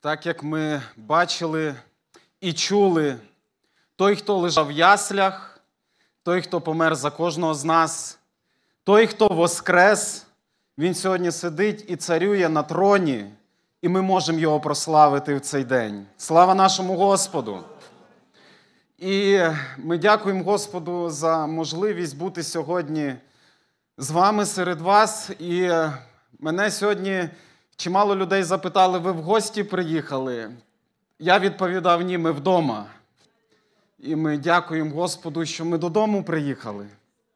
Так як ми бачили і чули, той, хто лежав в яслях, той, хто помер за кожного з нас, той, хто воскрес, він сьогодні сидить і царює на троні, і ми можемо його прославити в цей день. Слава нашому Господу! І ми дякуємо Господу за можливість бути сьогодні з вами, серед вас. І мене сьогодні чимало людей запитали, ви в гості приїхали? Я відповідав, ні, ми вдома. І ми дякуємо Господу, що ми додому приїхали.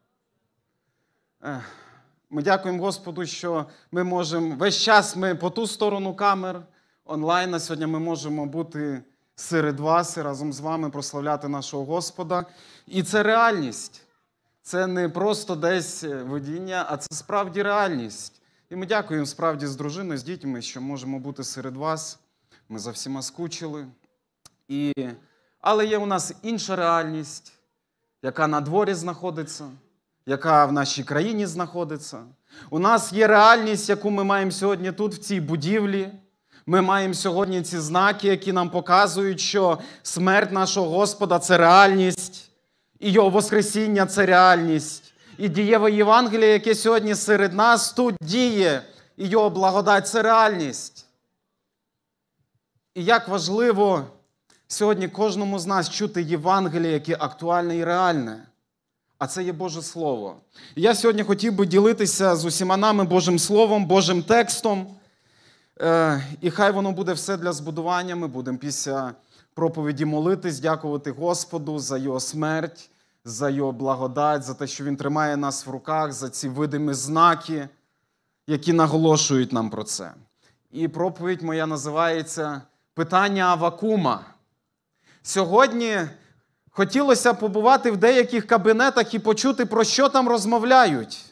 Ми дякуємо Господу, що ми можемо, весь час ми по ту сторону камер, онлайн, а сьогодні ми можемо бути серед вас і разом з вами прославляти нашого Господа. І це реальність. Це не просто десь видіння, а це справді реальність. І ми дякуємо справді з дружиною, з дітьми, що можемо бути серед вас. Ми за всіма скучили. Але є у нас інша реальність, яка на дворі знаходиться, яка в нашій країні знаходиться. У нас є реальність, яку ми маємо сьогодні тут, в цій будівлі. Ми маємо сьогодні ці знаки, які нам показують, що смерть нашого Господа – це реальність, і Його воскресіння – це реальність. І дієве Євангеліє, яке сьогодні серед нас тут діє, і Його благодать – це реальність. І як важливо сьогодні кожному з нас чути Євангеліє, яке актуальне і реальне. А це є Боже Слово. І я сьогодні хотів би ділитися з усіма нами Божим Словом, Божим текстом. І хай воно буде все для збудування. Ми будемо після проповіді молитись, дякувати Господу за Його смерть, за Його благодать, за те, що Він тримає нас в руках, за ці видимі знаки, які наголошують нам про це. І проповідь моя називається «Питання Аввакума». Сьогодні хотілося побувати в деяких кабінетах і почути, про що там розмовляють.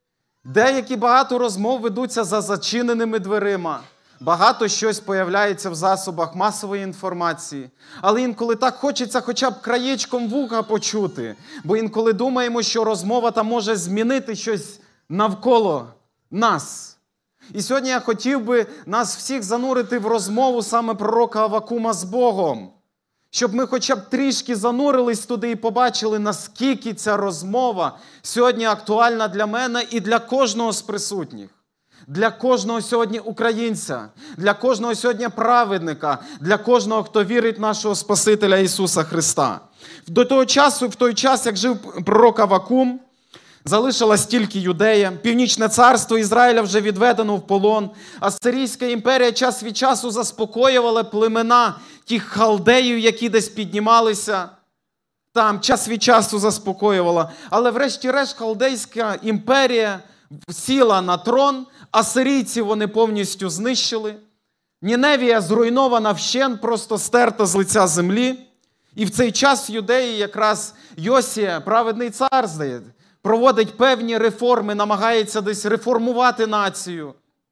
Багато розмов ведуться за зачиненими дверима. Багато щось появляється в засобах масової інформації. Але інколи так хочеться хоча б краєчком вуха почути. Бо інколи думаємо, що розмова там може змінити щось навколо нас. І сьогодні я хотів би нас всіх занурити в розмову саме пророка Аввакума з Богом. Щоб ми хоча б трішки занурились туди і побачили, наскільки ця розмова сьогодні актуальна для мене і для кожного з присутніх. Для кожного сьогодні українця, для кожного сьогодні праведника, для кожного, хто вірить в нашого Спасителя Ісуса Христа. В той час, як жив пророк Аввакум, залишилась тільки Юдея, Північне царство Ізраїля вже відведено в полон, Асирійська імперія час від часу заспокоювала племена тих халдеїв, які десь піднімалися, там час від часу заспокоювала. Але врешті-решт халдейська імперія сіла на трон, асирійців вони повністю знищили, Ніневія зруйнована вщент, просто стерта з лиця землі. І в цей час в Юдеї якраз Йосія, праведний цар, здається, проводить певні реформи, намагається десь реформувати націю.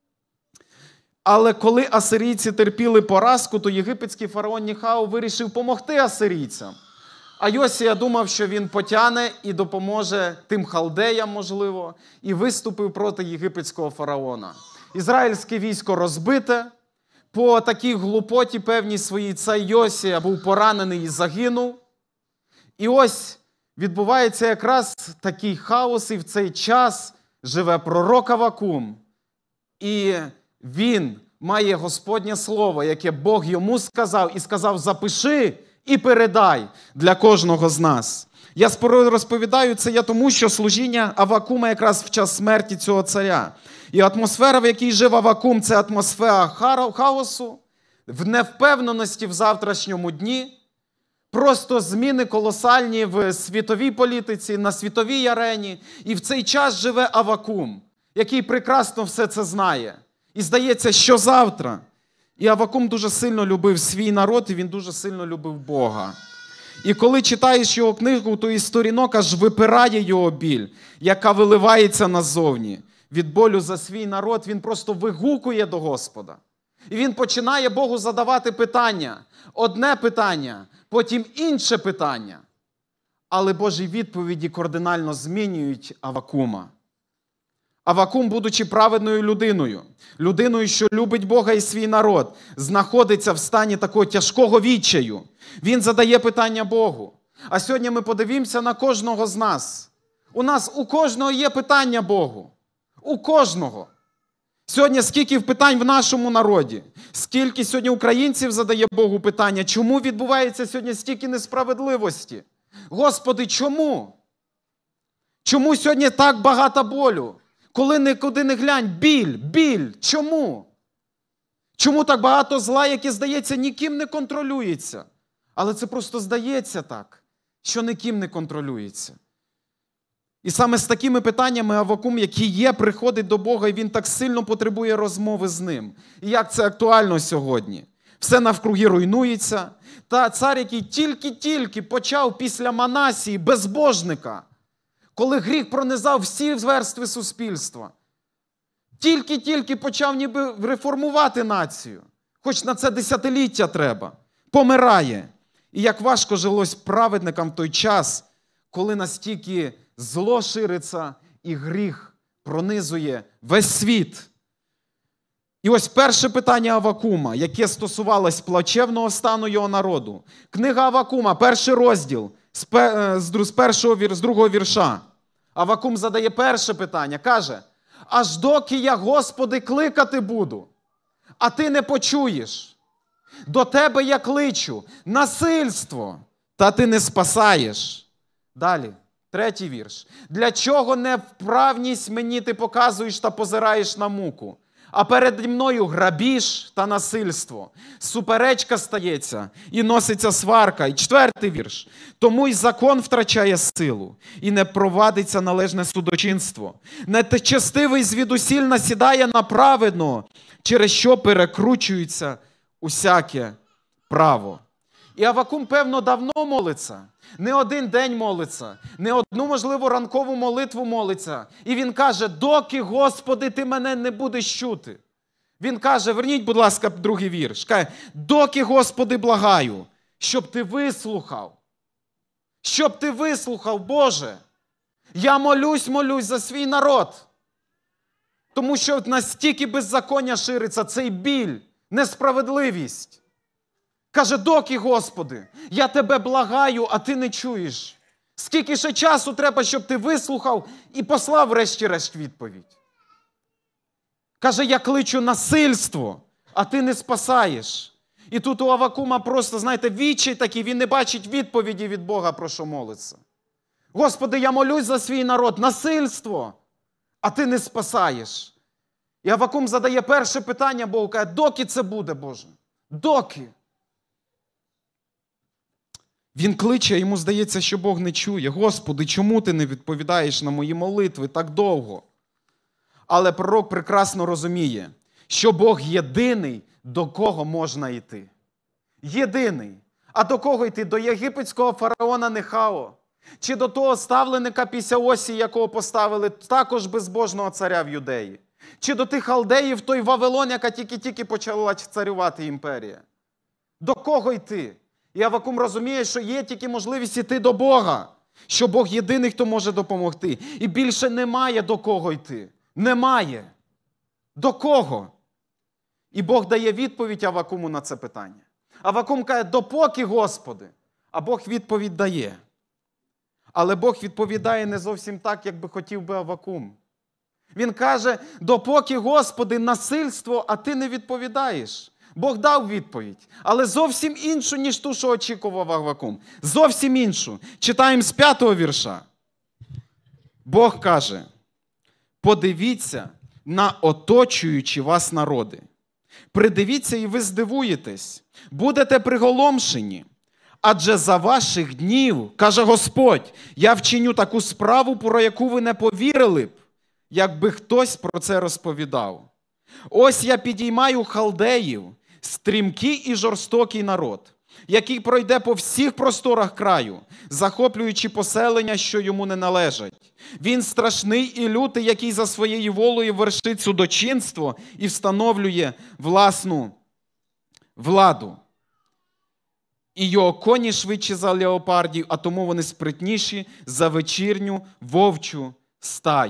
Але коли асирійці терпіли поразку, то єгипетський фараон Ніхау вирішив допомогти асирійцям. А Йосія думав, що він потягне і допоможе тим халдеям, можливо, і виступив проти єгипетського фараона. Ізраїльське військо розбите, по такій глупоті певній своїй цей Йосія був поранений і загинув. І ось відбувається якраз такий хаос, і в цей час живе пророк Аввакум. І він має Господнє слово, яке Бог йому сказав, і сказав, запиши і передай для кожного з нас. Я розповідаю це тому, що служіння Аввакума якраз в час смерті цього царя. І атмосфера, в якій жив Аввакум, це атмосфера хаосу, в невпевненості в завтрашньому дні, просто зміни колосальні в світовій політиці, на світовій арені. І в цей час живе Аввакум, який прекрасно все це знає. І здається, що завтра. І Аввакум дуже сильно любив свій народ, і він дуже сильно любив Бога. І коли читаєш його книгу, то із сторінок аж випирає його біль, яка виливається назовні. Від болю за свій народ він просто вигукує до Господа. І він починає Богу задавати питання. Одне питання, потім інше питання. Але Божі відповіді кардинально змінюють Аввакума. Авакум, будучи праведною людиною, що любить Бога і свій народ, знаходиться в стані такого тяжкого відчаю. Він задає питання Богу. А сьогодні ми подивимося на кожного з нас. У кожного є питання Богу. У кожного. Сьогодні скільки питань в нашому народі, скільки сьогодні українців задає Богу питання, чому відбувається сьогодні стільки несправедливості? Господи, чому? Чому сьогодні так багато болю? Коли нікуди не глянь, біль. Чому? Чому так багато зла, яке, здається, ніким не контролюється? Але це просто здається так, що ніким не контролюється. І саме з такими питаннями Авакум, які є, приходить до Бога, і він так сильно потребує розмови з ним. І як це актуально сьогодні? Все навкруги руйнується. Та цар, який тільки почав після Манасії, безбожника, коли гріх пронизав всі верстви суспільства, тільки почав ніби реформувати націю, хоч на це десятиліття треба, помирає. І як важко жилось праведникам в той час, коли настільки зло шириться і гріх пронизує весь світ. І ось перше питання Авакума, яке стосувалось плачевного стану його народу. Книга Авакума, перший розділ, з другого вірша. Авакум задає перше питання, каже: «Аж доки я, Господи, кликати буду, а ти не почуєш. До тебе я кличу, насильство, та ти не спасаєш». Далі, третій вірш. «Для чого невправність мені ти показуєш та позираєш на муку? А перед мною грабіж та насильство. Суперечка стається і носиться сварка». І четвертий вірш. «Тому й закон втрачає силу, і не провадиться належне судочинство. Нечестивий звідусіль насідає на праведного, через що перекручується усяке право». І Авакум, певно, давно молиться. Не один день молиться, не одну, можливо, ранкову молитву молиться. І він каже: «Доки, Господи, ти мене не будеш чути». Він каже, верніть, будь ласка, другий вірш. Каже: «Доки, Господи, благаю, щоб ти вислухав». Щоб ти вислухав, Боже. Я молюсь за свій народ. Тому що настільки беззаконня шириться, цей біль, несправедливість. Каже: «Доки, Господи, я тебе благаю, а ти не чуєш. Скільки ще часу треба, щоб ти вислухав і послав врешті-решт відповідь?» Каже: «Я кличу насильство, а ти не спасаєш». І тут у Авакума просто, знаєте, відчай такий, він не бачить відповіді від Бога, про що молиться. «Господи, я молюсь за свій народ, насильство, а ти не спасаєш». І Авакум задає перше питання Богу, каже: «Доки це буде, Боже? Доки?» Він кличе, йому здається, що Бог не чує. «Господи, чому ти не відповідаєш на мої молитви так довго?» Але пророк прекрасно розуміє, що Бог єдиний, до кого можна йти. Єдиний. А до кого йти? До єгипетського фараона Нехао? Чи до того ставленика Пісяосі, якого поставили також безбожного царя в Юдеї? Чи до тих халдеїв, той Вавилон, яка тільки-тільки почала царювати імперія? До кого йти? І Авакум розуміє, що є тільки можливість йти до Бога, що Бог єдиний, хто може допомогти. І більше немає до кого йти. Немає. До кого? І Бог дає відповідь Авакуму на це питання. Авакум каже: «Допоки, Господи». А Бог відповідь дає. Але Бог відповідає не зовсім так, як би хотів би Авакум. Він каже: «Допоки, Господи, насильство, а ти не відповідаєш». Бог дав відповідь, але зовсім іншу, ніж ту, що очікував Авакум. Зовсім іншу. Читаємо з 5-го вірша. Бог каже: «Подивіться на оточуючі вас народи. Придивіться, і ви здивуєтесь. Будете приголомшені. Адже за ваших днів, каже Господь, я вчиню таку справу, про яку ви не повірили б, якби хтось про це розповідав. Ось я підіймаю халдеїв, стрімкий і жорстокий народ, який пройде по всіх просторах краю, захоплюючи поселення, що йому не належать. Він страшний і лютий, який за своєю волею вершить судочинство і встановлює власну владу. І його коні швидші за леопардів, а тому вони спритніші за вечірню вовчу стаю».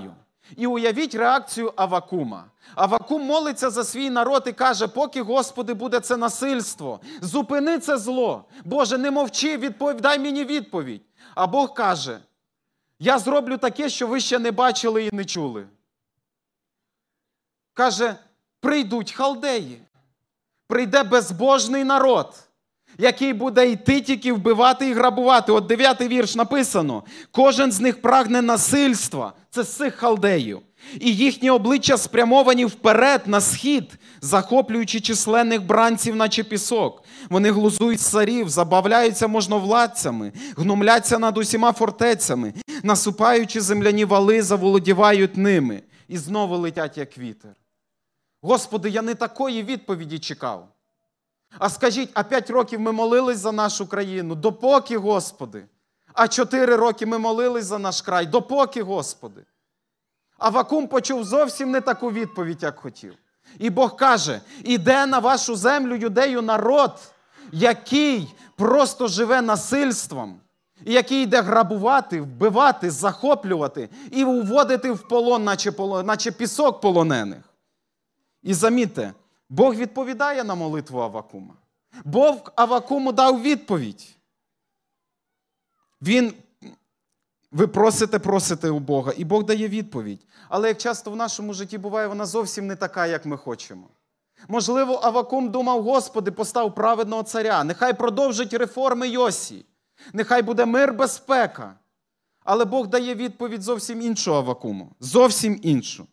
І уявіть реакцію Авакума. Авакум молиться за свій народ і каже, поки, Господи, буде це насильство, зупини це зло. Боже, не мовчи, дай мені відповідь. А Бог каже, я зроблю таке, що ви ще не бачили і не чули. Каже, прийдуть халдеї, прийде безбожний народ, який буде йти тільки вбивати і грабувати. От 9-й вірш написано, кожен з них прагне насильства, це з цих халдеїв. І їхні обличчя спрямовані вперед, на схід, захоплюючи численних бранців, наче пісок. Вони глузують царів, забавляються можновладцями, гномляться над усіма фортецями, насупаючи земляні вали, заволодівають ними. І знову летять, як вітер. Господи, я не такої відповіді чекав. А скажіть, а 5 років ми молились за нашу країну? Допоки, Господи? А 4 роки ми молились за наш край? Допоки, Господи? Авакум почув зовсім не таку відповідь, як хотів. І Бог каже, іде на вашу землю, Юдею, народ, який просто живе насильством, і який йде грабувати, вбивати, захоплювати і уводити в полон, наче пісок полонених. І замітьте, Бог відповідає на молитву Авакума. Бог Авакуму дав відповідь. Ви просите у Бога, і Бог дає відповідь. Але як часто в нашому житті буває, вона зовсім не така, як ми хочемо. Можливо, Авакум думав, Господи, постав праведного царя, нехай продовжить реформи Йосії, нехай буде мир, безпека. Але Бог дає відповідь зовсім іншу Авакуму, зовсім іншу.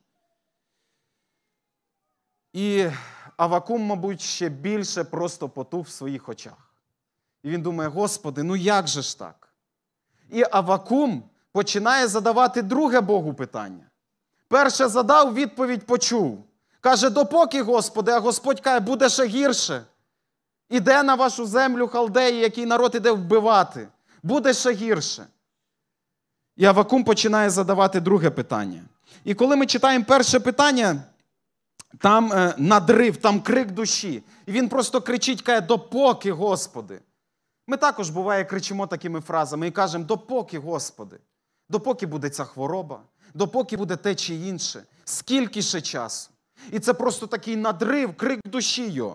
І Авакум, мабуть, ще більше просто потух в своїх очах. І він думає, Господи, ну як же ж так? І Авакум починає задавати друге Богу питання. Перше задав, відповідь почув. Каже, допоки, Господи, а Господь каже, буде ще гірше. Іде на вашу землю халдеї, який народ іде вбивати. Буде ще гірше. І Авакум починає задавати друге питання. І коли ми читаємо перше питання, там надрив, там крик душі. І він просто кричить, каже, допоки, Господи. Ми також, буває, кричимо такими фразами і кажемо, допоки, Господи, допоки буде ця хвороба, допоки буде те чи інше, скільки ще часу. І це просто такий надрив, крик душі його.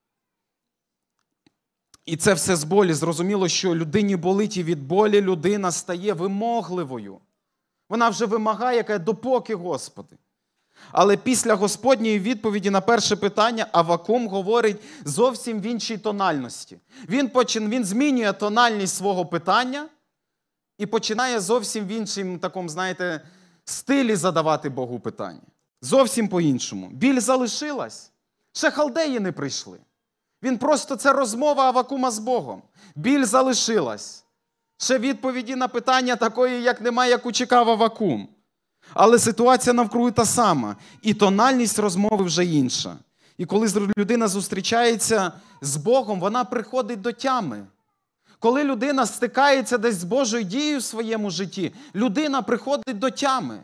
І це все з болі. Зрозуміло, що людині болить, і від болі людина стає вимогливою. Вона вже вимагає, каже, допоки, Господи. Але після Господньої відповіді на перше питання Авакум говорить зовсім в іншій тональності. Він змінює тональність свого питання і починає зовсім в іншому такому, знаєте, стилі задавати Богу питання. Зовсім по-іншому. Біль залишилась. Ще халдеї не прийшли. Це розмова Авакума з Богом. Біль залишилась. Ще відповіді на питання такої, як немає, яку чекав Авакум. Але ситуація навкруги та сама. І тональність розмови вже інша. І коли людина зустрічається з Богом, вона приходить до тями. Коли людина стикається десь з Божою дією в своєму житті, людина приходить до тями.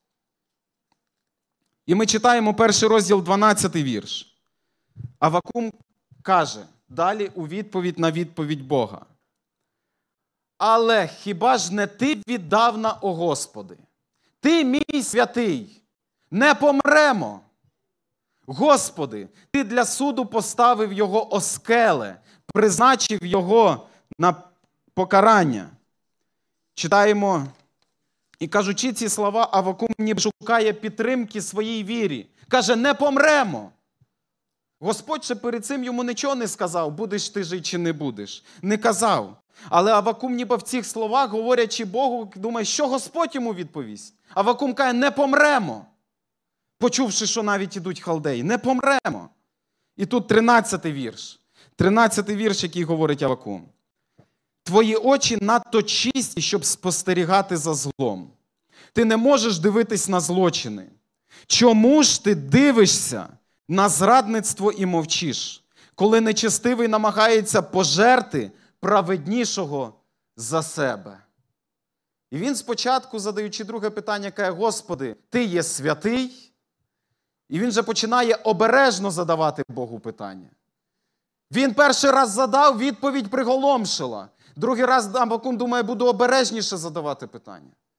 І ми читаємо перший розділ, 12-й вірш. Авакум каже, далі у відповідь на відповідь Бога. Але хіба ж не ти віддавна, о Господи? Ти, мій святий, не помремо. Господи, ти для суду поставив його оскеле, призначив його на покарання. Читаємо, і кажучи ці слова, Авакум ніби шукає підтримки своїй вірі. Каже, не помремо. Господь ще перед цим йому нічого не сказав, будеш ти жити чи не будеш. Не казав. Але Авакум ніби в цих словах, говорячи Богу, думає, що Господь йому відповість. Авакум каже, не помремо. Почувши, що навіть ідуть халдеї. Не помремо. І тут 13-й вірш. 13-й вірш, який говорить Авакум. Твої очі надто чисті, щоб спостерігати за злом. Ти не можеш дивитись на злочини. Чому ж ти дивишся на зрадництво і мовчиш, коли нечестивий намагається пожерти праведнішого за себе? І він спочатку, задаючи друге питання, каже, Господи, Ти є святий. І він же починає обережно задавати Богу питання. Він перший раз задав, відповідь приголомшила. Другий раз Авакум думає, буду обережніше задавати питання.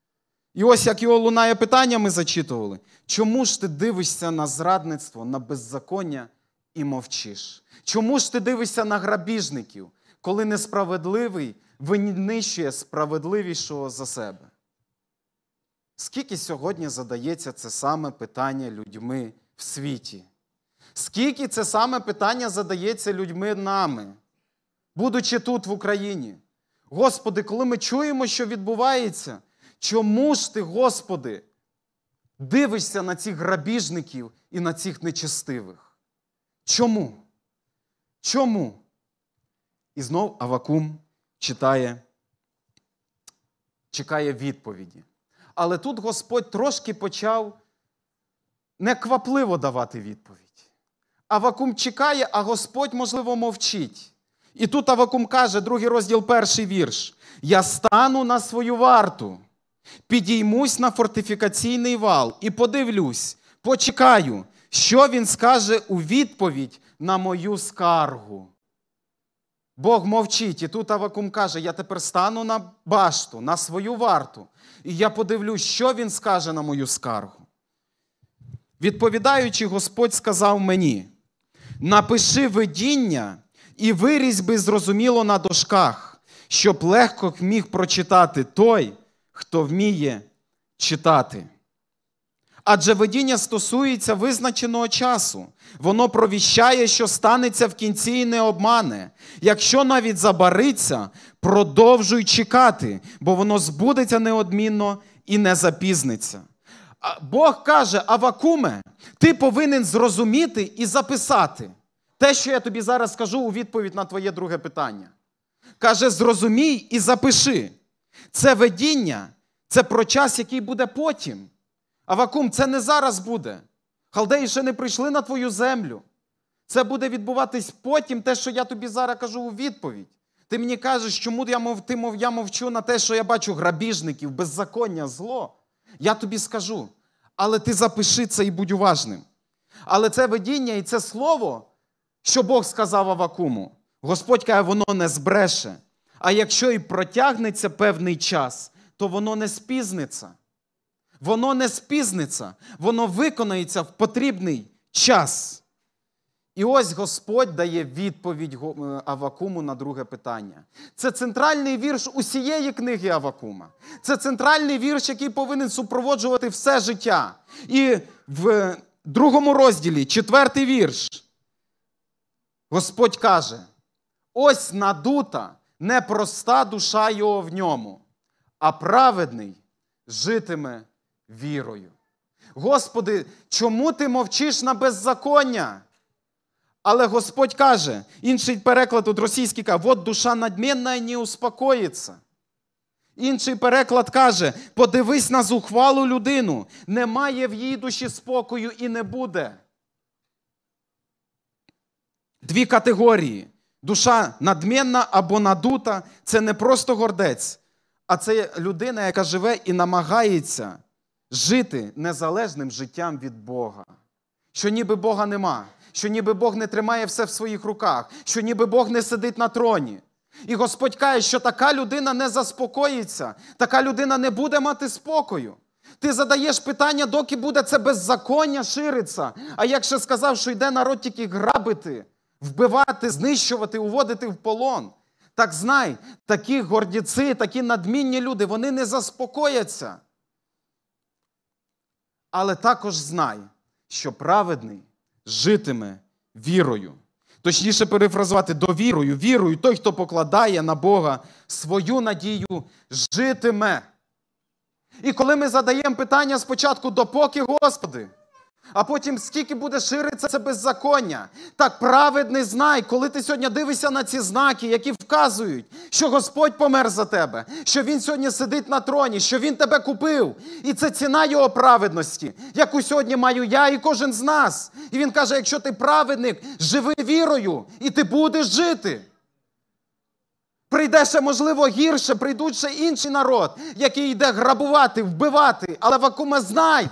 І ось як його лунає питання, ми зачитували. Чому ж ти дивишся на зрадництво, на беззаконня і мовчиш? Чому ж ти дивишся на грабіжників, коли несправедливий винищує справедливішого за себе? Скільки сьогодні задається це саме питання людьми в світі? Скільки це саме питання задається людьми нами, будучи тут в Україні? Господи, коли ми чуємо, що відбувається, чому ж ти, Господи, дивишся на цих грабіжників і на цих нечестивих? Чому? Чому? І знов Авакум чекає відповіді. Але тут Господь трошки почав неквапливо давати відповідь. Авакум чекає, а Господь, можливо, мовчить. І тут Авакум каже, 2 розділ, 1 вірш. «Я стану на свою варту, підіймусь на фортифікаційний вал і подивлюсь, почекаю, що він скаже у відповідь на мою скаргу». Бог мовчить, і тут Авакум каже, я тепер стану на башту, на свою варту, і я подивлюсь, що він скаже на мою скаргу. Відповідаючи, Господь сказав мені, напиши видіння і вирізьби зрозуміло на дошках, щоб легко міг прочитати той, хто вміє читати. Адже видіння стосується визначеного часу. Воно провіщає, що станеться в кінці і не обмане. Якщо навіть забариться, продовжуй чекати, бо воно збудеться неодмінно і не запізниться. Бог каже, Авакуме, ти повинен зрозуміти і записати те, що я тобі зараз скажу у відповідь на твоє друге питання. Каже, зрозумій і запиши. Це видіння, це про час, який буде потім. Авакум, це не зараз буде. Халдеї ще не прийшли на твою землю. Це буде відбуватись потім, те, що я тобі зараз кажу у відповідь. Ти мені кажеш, чому я мовчу на те, що я бачу грабіжників, беззаконня, зло. Я тобі скажу. Але ти запиши це і будь уважним. Але це видіння і це слово, що Бог сказав Авакуму, Господь каже, воно не збреше. А якщо і протягнеться певний час, то воно не спізниться. Воно не спізниться, воно виконається в потрібний час. І ось Господь дає відповідь Авакуму на друге питання. Це центральний вірш усієї книги Авакума. Це центральний вірш, який повинен супроводжувати все життя. І в 2 розділі, 4 вірш, Господь каже, ось надута, непроста душа його в ньому, а праведний житиме вірою. Господи, чому ти мовчиш на беззаконня? Але Господь каже, інший переклад тут російський каже, вот душа надменна не успокоїться. Інший переклад каже, подивись на зухвалу людину, немає в її душі спокою і не буде. 2 категорії. Душа надменна або надута – це не просто гордець, а це людина, яка живе і намагається жити незалежним життям від Бога. Що ніби Бога нема, що ніби Бог не тримає все в своїх руках, що ніби Бог не сидить на троні. І Господь каже, що така людина не заспокоїться, така людина не буде мати спокою. Ти задаєш питання, доки буде це беззаконня шириться. А як ще сказав, що йде народ тільки грабити, вбивати, знищувати, уводити в полон. Так знай, такі гордіці, такі надмінні люди, вони не заспокояться. Але також знай, що праведний житиме вірою. Точніше перефразувати, довірою, вірою. Той, хто покладає на Бога свою надію, житиме. І коли ми задаємо питання спочатку, допоки, Господи, а потім скільки буде ширитися це беззаконня. Так праведний знай, коли ти сьогодні дивишся на ці знаки, які вказують, що Господь помер за тебе, що Він сьогодні сидить на троні, що Він тебе купив. І це ціна Його праведності, яку сьогодні маю я і кожен з нас. І Він каже, якщо ти праведник, живи вірою, і ти будеш жити. Прийде ще, можливо, гірше, прийдуть ще інший народ, який йде грабувати, вбивати. Але Авакуме, знай,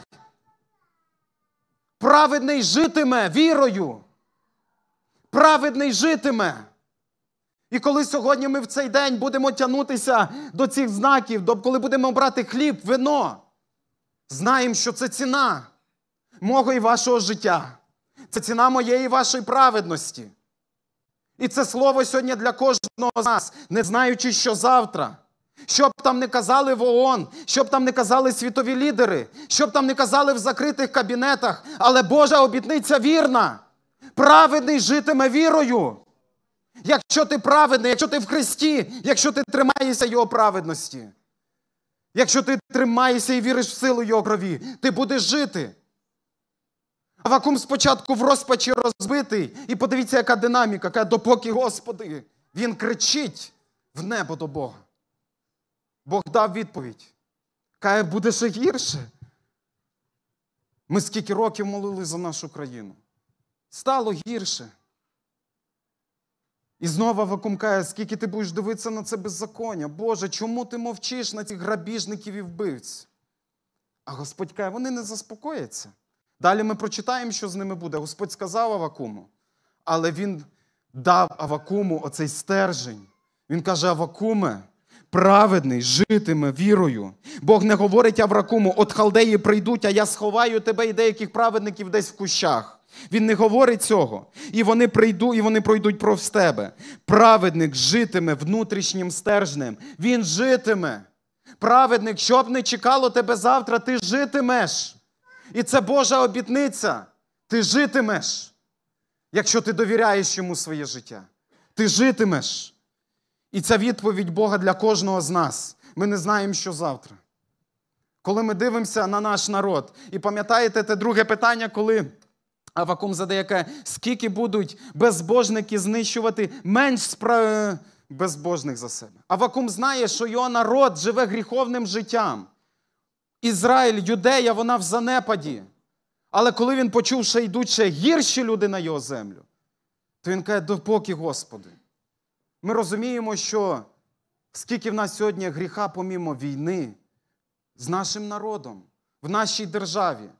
праведний житиме вірою. Праведний житиме. І коли сьогодні ми в цей день будемо тягнутися до цих знаків, коли будемо брати хліб, вино, Знаємо, що це ціна мого і вашого життя. Це ціна моєї і вашої праведності. І це слово сьогодні для кожного з нас, не знаючи, що завтра. Що б там не казали в ООН, що б там не казали світові лідери, що б там не казали в закритих кабінетах, але Божа обітниця вірна. Праведний житиме вірою. Якщо ти праведний, якщо ти в Христі, якщо ти тримаєшся Його праведності, якщо ти тримаєшся і віриш в силу Його крові, ти будеш жити. Авакум спочатку в розпачі розбитий, і подивіться, яка динаміка, каже, допоки, Господи, він кричить в небо до Бога. Бог дав відповідь. Каже, буде ще гірше. Ми скільки років молили за нашу країну. Стало гірше. І знову Авакум каже, скільки ти будеш дивитися на це беззаконня? Боже, чому ти мовчиш на цих грабіжників і вбивць? А Господь каже, вони не заспокояться. Далі ми прочитаємо, що з ними буде. Господь сказав Авакуму, але він дав Авакуму оцей стержень. Він каже, Авакуме, праведний житиме вірою. Бог не говорить Авакуму, от халдеї прийдуть, а я сховаю тебе і деяких праведників десь в кущах. Він не говорить цього. І вони пройдуть повз тебе. Праведник житиме внутрішнім стержнем. Він житиме. Праведник, що б не чекало тебе завтра, ти житимеш. І це Божа обітниця. Ти житимеш, якщо ти довіряєш йому своє життя. Ти житимеш. І це відповідь Бога для кожного з нас. Ми не знаємо, що завтра. Коли ми дивимося на наш народ. І пам'ятаєте те друге питання, коли Авакум задає, каже, скільки будуть безбожники знищувати менш безбожних за себе. Авакум знає, що його народ живе гріховним життям. Ізраїль, Юдея, вона в занепаді. Але коли він почув, що йдуть ще гірші люди на його землю, то він каже, допоки, Господи. Ми розуміємо, що скільки в нас сьогодні гріха помімо війни з нашим народом, в нашій державі.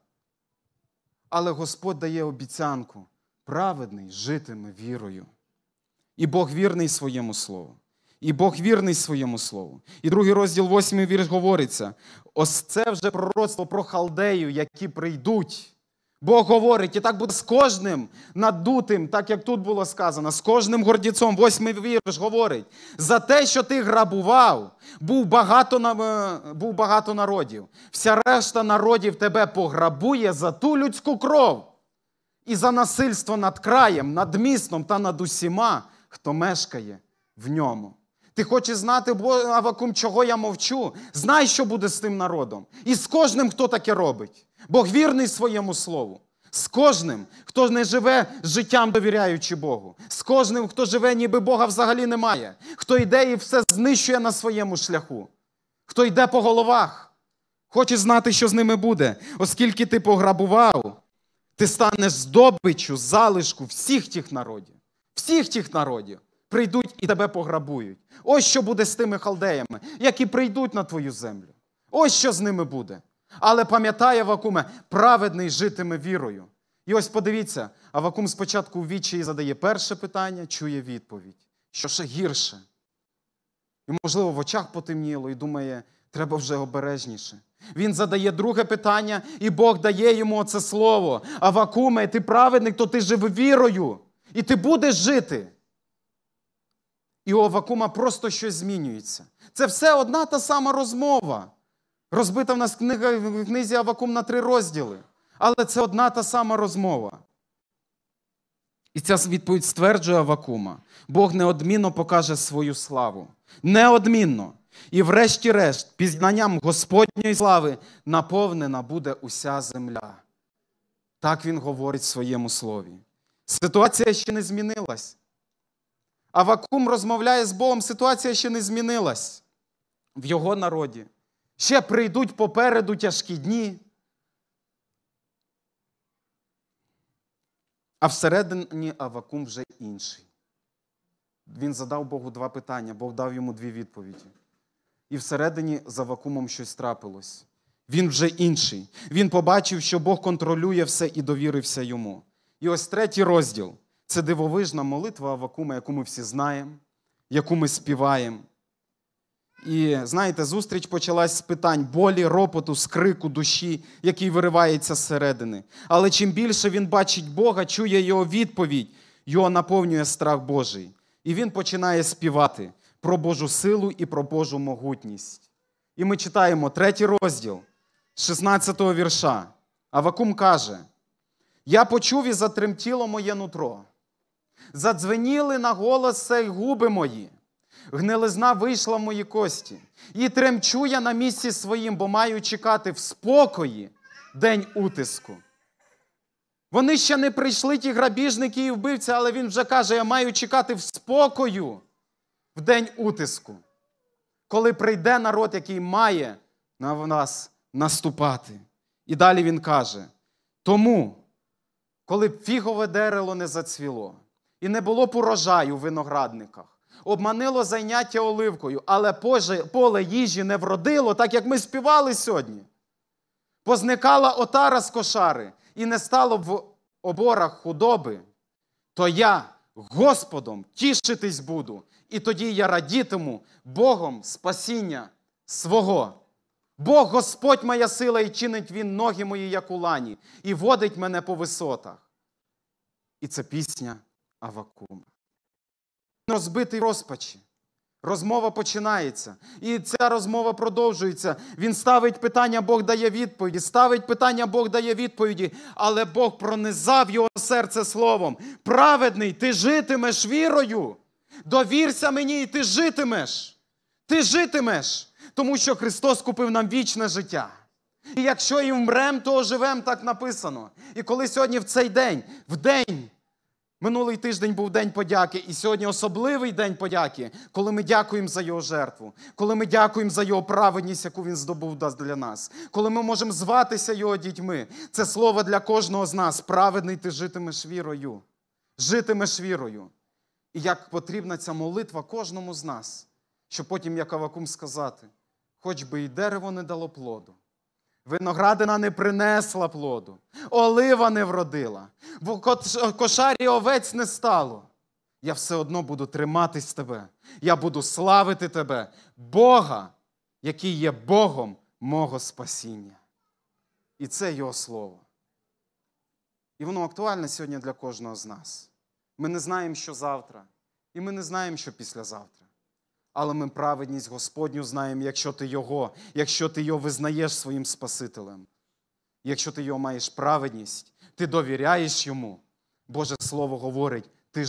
Але Господь дає обіцянку, праведний житиме вірою. І Бог вірний своєму слову. І Бог вірний своєму слову. І другий розділ, 8 вірш говориться, ось це вже пророцтво про халдею, які прийдуть. Бог говорить, і так буде з кожним надутим, так як тут було сказано, з кожним гордіцом, 8 вірш говорить, за те, що ти грабував, був багато народів. Вся решта народів тебе пограбує за ту людську кров і за насильство над краєм, над містом та над усіма, хто мешкає в ньому. Ти хочеш знати, Авакум, чого я мовчу? Знай, що буде з тим народом. І з кожним, хто таке робить. Бог вірний своєму слову. З кожним, хто не живе життям, довіряючи Богу. З кожним, хто живе, ніби Бога взагалі немає. Хто йде і все знищує на своєму шляху. Хто йде по головах. Хочеш знати, що з ними буде. Оскільки ти пограбував, ти станеш здобиччю, залишку всіх тих народів. Всіх тих народів. Прийдуть і тебе пограбують. Ось що буде з тими халдеями, які прийдуть на твою землю. Ось що з ними буде. Але пам'ятай, Авакуме, праведний житиме вірою. І ось подивіться, Авакум спочатку в відчаї задає перше питання, чує відповідь. Що ще гірше? І, можливо, в очах потемніло і думає, треба вже обережніше. Він задає друге питання, і Бог дає йому оце слово. Авакуме, ти праведник, то ти живи вірою. І ти будеш жити. І у Авакума просто щось змінюється. Це все одна та сама розмова. Розбита в нас в книзі Авакум на 3 розділи. Але це одна та сама розмова. І ця відповідь стверджує Авакума. Бог неодмінно покаже свою славу. Неодмінно. І врешті-решт, пізнанням Господньої слави наповнена буде уся земля. Так він говорить в своєму слові. Ситуація ще не змінилась. Авакум розмовляє з Богом, ситуація ще не змінилась в його народі. Ще прийдуть попереду тяжкі дні. А всередині Авакум вже інший. Він задав Богу 2 питання, Бог дав йому 2 відповіді. І всередині з Авакумом щось трапилось. Він вже інший. Він побачив, що Бог контролює все і довірився йому. І ось 3 розділ. Це дивовижна молитва Авакума, яку ми всі знаємо, яку ми співаємо. І, знаєте, зустріч почалась з питань болі, ропоту, скрику душі, який виривається зсередини. Але чим більше він бачить Бога, чує його відповідь, його наповнює страх Божий. І він починає співати про Божу силу і про Божу могутність. І ми читаємо 3 розділ, 16-го вірша. Авакум каже: «Я почув і затремтіло моє нутро. Задзвеніли на голос цей губи мої. Гнилизна вийшла в мої кості. І тремчу я на місці своїм, бо маю чекати в спокої день утиску». Вони ще не прийшли, ті грабіжники і вбивці, але він вже каже: я маю чекати в спокою в день утиску, коли прийде народ, який має на нас наступати. І далі він каже: тому, коли б фігове дерево не зацвіло, і не було б урожаю в виноградниках, обманило зайняття оливкою, але поле їжі не вродило, так як ми співали сьогодні. Позникала отара з кошари, і не стало в оборах худоби, то я Господом тішитись буду, і тоді я радітиму Богом спасіння свого. Бог Господь моя сила, і чинить Він ноги мої, як у лані, і водить мене по висотах. І це пісня Авакума. Розбитий в розпачі. Розмова починається. І ця розмова продовжується. Він ставить питання, Бог дає відповіді. Ставить питання, Бог дає відповіді. Але Бог пронизав його серце словом. Праведний, ти житимеш вірою. Довірся мені, і ти житимеш. Ти житимеш. Тому що Христос купив нам вічне життя. І якщо і вмрем, то оживем, так написано. І коли сьогодні в цей день, в день, минулий тиждень був День подяки, і сьогодні особливий День подяки, коли ми дякуємо за Його жертву, коли ми дякуємо за Його праведність, яку Він здобув для нас, коли ми можемо зватися Його дітьми. Це слово для кожного з нас. Праведний, ти житимеш вірою. Житимеш вірою. І як потрібна ця молитва кожному з нас, щоб потім, як Авакум, сказати: хоч би і дерево не дало плоду, виноградина не принесла плоду, олива не вродила, в кошарі овець не стало, я все одно буду триматись тебе, я буду славити тебе, Бога, який є Богом мого спасіння. І це Його слово. І воно актуальне сьогодні для кожного з нас. Ми не знаємо, що завтра, і ми не знаємо, що післязавтра. Але ми праведність Господню знаємо, якщо ти Його визнаєш своїм Спасителем. Якщо ти Його маєш праведність, ти довіряєш Йому. Боже Слово говорить: ти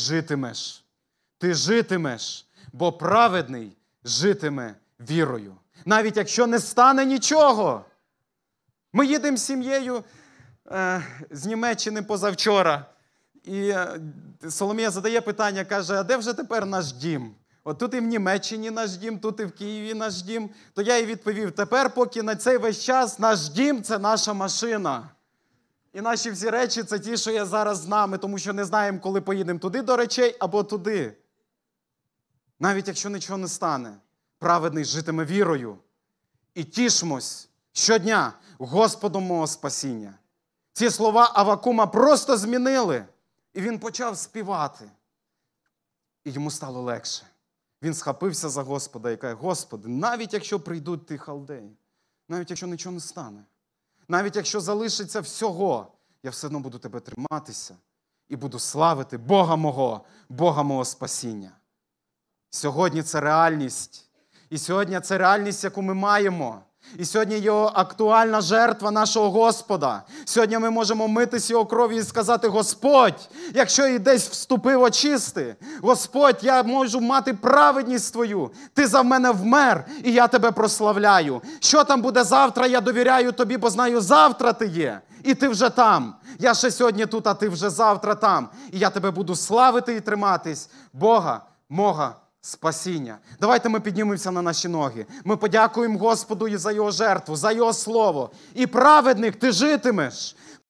житимеш, бо праведний житиме вірою. Навіть якщо не стане нічого. Ми їдемо з сім'єю з Німеччини позавчора. І Соломія задає питання, каже: а де вже тепер наш дім? От тут і в Німеччині наш дім, тут і в Києві наш дім. То я їй відповів: тепер, поки на цей весь час, наш дім – це наша машина. І наші всі речі – це ті, що є зараз з нами, тому що не знаємо, коли поїдемо туди до речей або туди. Навіть якщо нічого не стане, праведний житиме вірою. І тішмось щодня Господом мого спасіння. Ці слова Авакума просто змінили. І він почав співати. І йому стало легше. Він схопився за Господа і каже: Господи, навіть якщо прийдуть ті халдеї, навіть якщо нічого не стане, навіть якщо залишиться всього, я все одно буду тебе триматися і буду славити Бога мого спасіння. Сьогодні це реальність. І сьогодні це реальність, яку ми маємо. І сьогодні Його актуальна жертва нашого Господа. Сьогодні ми можемо митись Його кров'ю і сказати: Господь, якщо і десь вступив очисти, Господь, я можу мати праведність Твою. Ти за мене вмер, і я Тебе прославляю. Що там буде завтра, я довіряю Тобі, бо знаю, завтра Ти є. І Ти вже там. Я ще сьогодні тут, а Ти вже завтра там. І я Тебе буду славити і триматись. Бога мого спасіння. Давайте ми піднімемося на наші ноги. Ми подякуємо Господу і за Його жертву, за Його слово. І праведник, ти житимеш.